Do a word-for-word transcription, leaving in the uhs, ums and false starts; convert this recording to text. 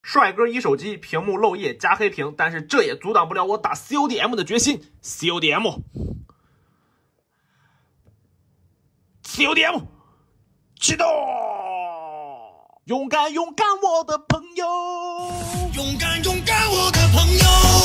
帅哥一手机，屏幕漏液加黑屏，但是这也阻挡不了我打 C O D M 的决心。C O D M，C O D M， 启动！勇敢勇敢，我的朋友！ 勇敢勇敢，我的朋友！